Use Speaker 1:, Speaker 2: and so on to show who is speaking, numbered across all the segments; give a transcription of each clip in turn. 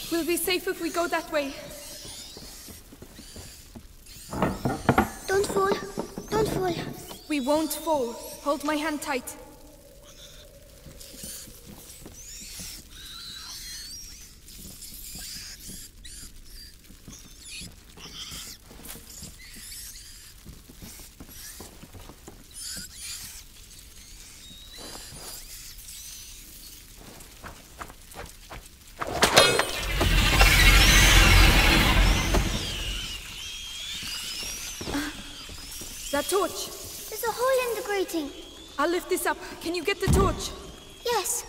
Speaker 1: We'll be safe if we go that way.
Speaker 2: Don't fall. Don't fall.
Speaker 1: We won't fall. Hold my hand tight. That torch!
Speaker 2: There's a hole in the grating.
Speaker 1: I'll lift this up. Can you get the torch?
Speaker 2: Yes.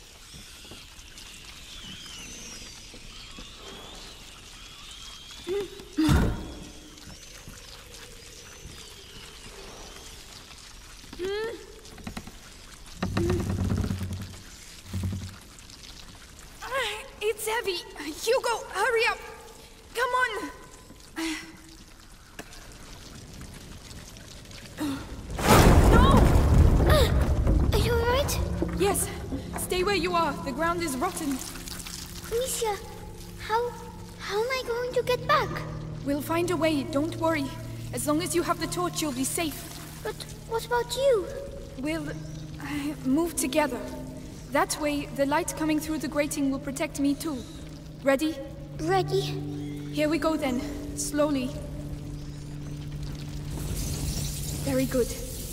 Speaker 1: It's heavy. Hugo, hurry up! Come on!
Speaker 2: Are you alright?
Speaker 1: Yes. Stay where you are. The ground is rotten.
Speaker 2: Amicia, how am I going to get back?
Speaker 1: We'll find a way. Don't worry. As long as you have the torch, you'll be safe.
Speaker 2: But what about you?
Speaker 1: We'll move together. That way, the light coming through the grating will protect me too. Ready?
Speaker 2: Ready.
Speaker 1: Here we go then. Slowly. Very good.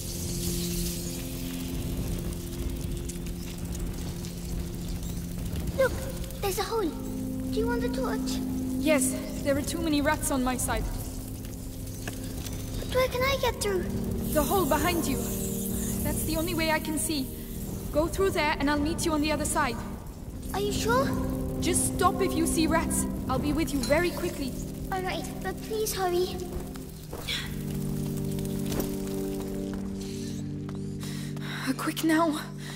Speaker 2: Look, there's a hole. Do you want the torch?
Speaker 1: Yes, there are too many rats on my side.
Speaker 2: But where can I get through?
Speaker 1: The hole behind you. That's the only way I can see. Go through there and I'll meet you on the other side.
Speaker 2: Are you sure?
Speaker 1: Just stop if you see rats. I'll be with you very quickly.
Speaker 2: Alright, but please hurry.
Speaker 1: Quick now.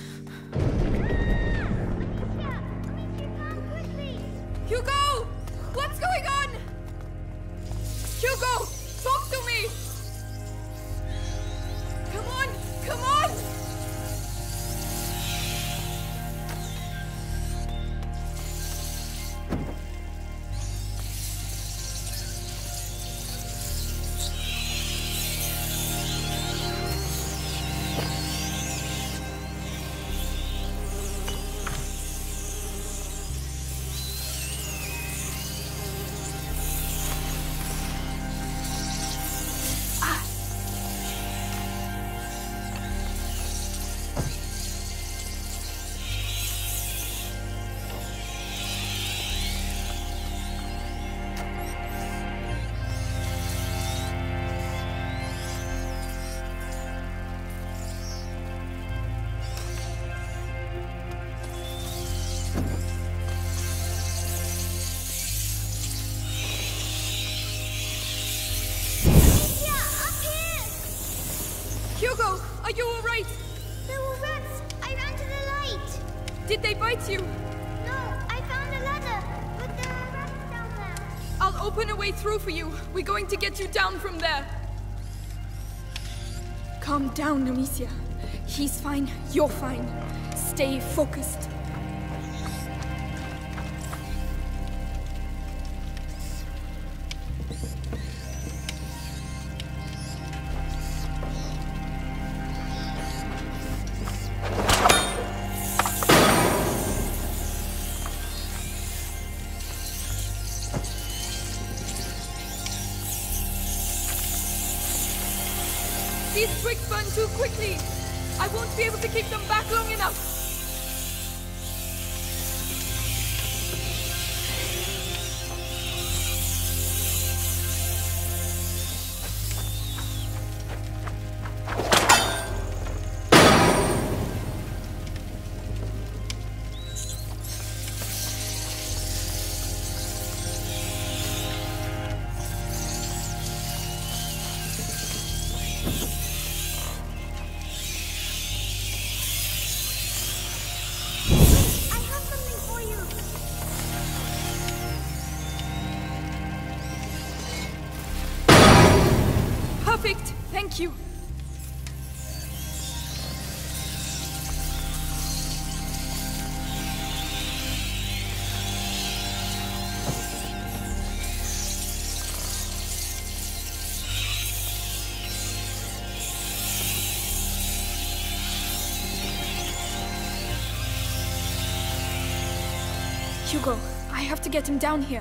Speaker 1: Hugo! What's going on? Hugo! Talk to me! Come on! Come on! Hugo, are you alright?
Speaker 2: There were rats. I ran to the light.
Speaker 1: Did they bite you?
Speaker 2: No, I found a ladder, but there are rats down there.
Speaker 1: I'll open a way through for you. We're going to get you down from there. Calm down, Amicia. He's fine. You're fine. Stay focused. These twigs burn too quickly. I won't be able to keep them back long enough. Perfect! Thank you! Hugo, I have to get him down here.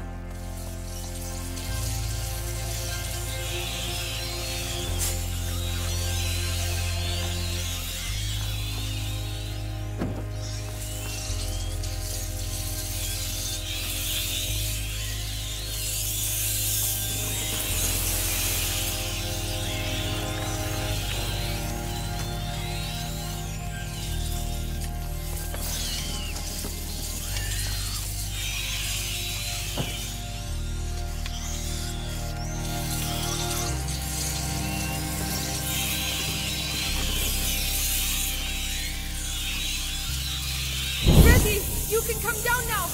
Speaker 1: You can come down now!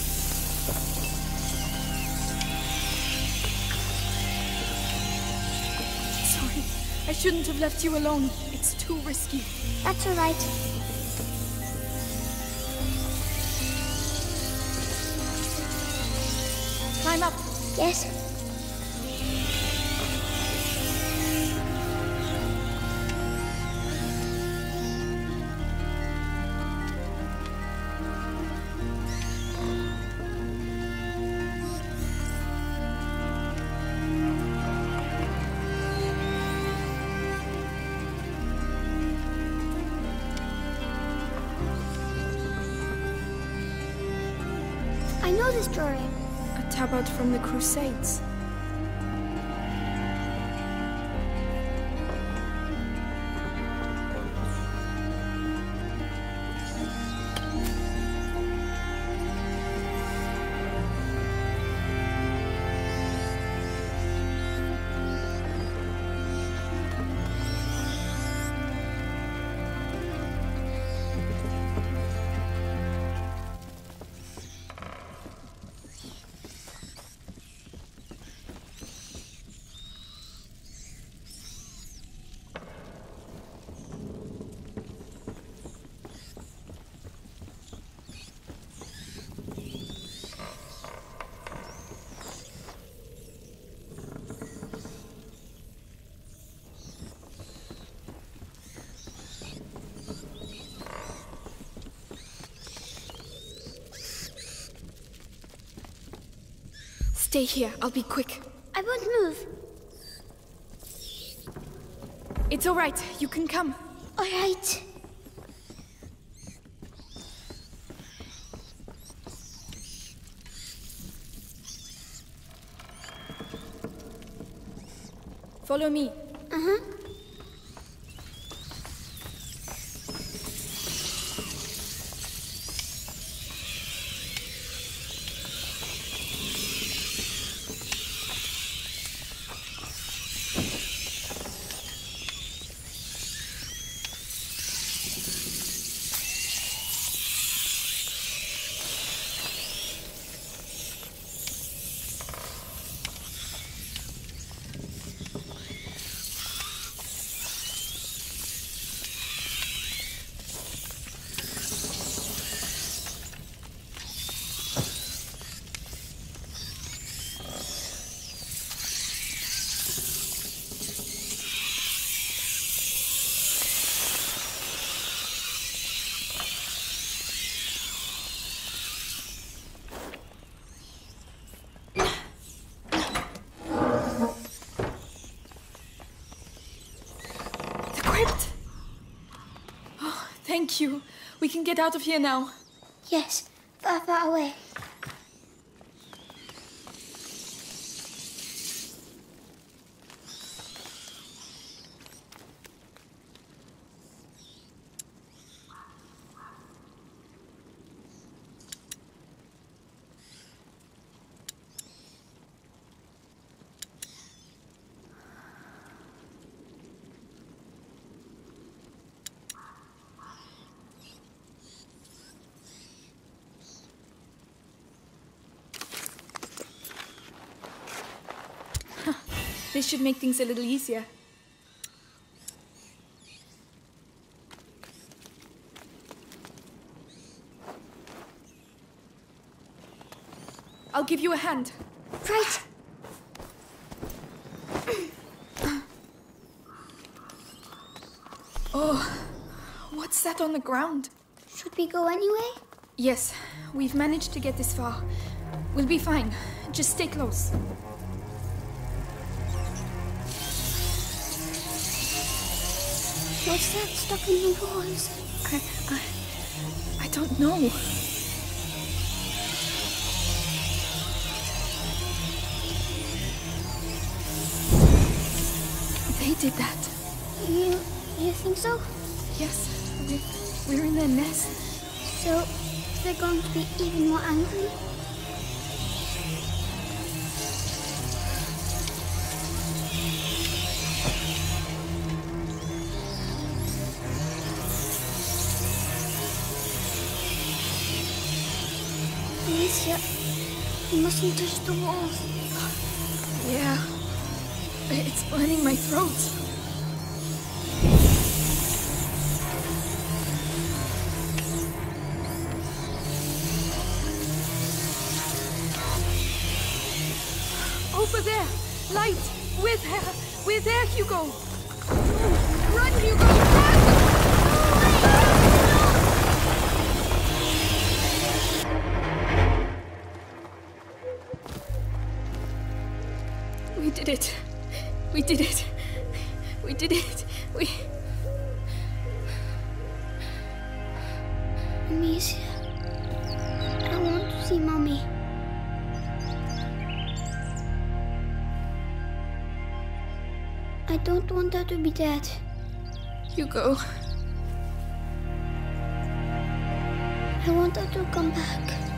Speaker 1: Sorry, I shouldn't have left you alone. It's too risky.
Speaker 2: That's all right.
Speaker 1: Climb up.
Speaker 2: Yes. I know this drawing.
Speaker 1: A tabard from the Crusades. Stay here, I'll be quick.
Speaker 2: I won't move.
Speaker 1: It's all right, you can come.
Speaker 2: All right.
Speaker 1: Follow me.
Speaker 2: Uh-huh.
Speaker 1: Thank you. We can get out of here now.
Speaker 2: Yes, far, far away.
Speaker 1: This should make things a little easier. I'll give you a hand.
Speaker 2: Right.
Speaker 1: Oh, what's that on the ground?
Speaker 2: Should we go anyway?
Speaker 1: Yes, We've managed to get this far. We'll be fine. Just stay close.
Speaker 2: What's that stuck in the walls?
Speaker 1: I don't know. They did that.
Speaker 2: You think so?
Speaker 1: Yes, we're in their nest.
Speaker 2: So they're going to be even more angry? Alicia, you mustn't touch the walls.
Speaker 1: Yeah. It's burning my throat. Over there! Light! We're there, Hugo! Run, Hugo! Run! We did it. We did it. We did it.
Speaker 2: Amicia, I want to see Mommy. I don't want her to be dead.
Speaker 1: Hugo.
Speaker 2: I want her to come back.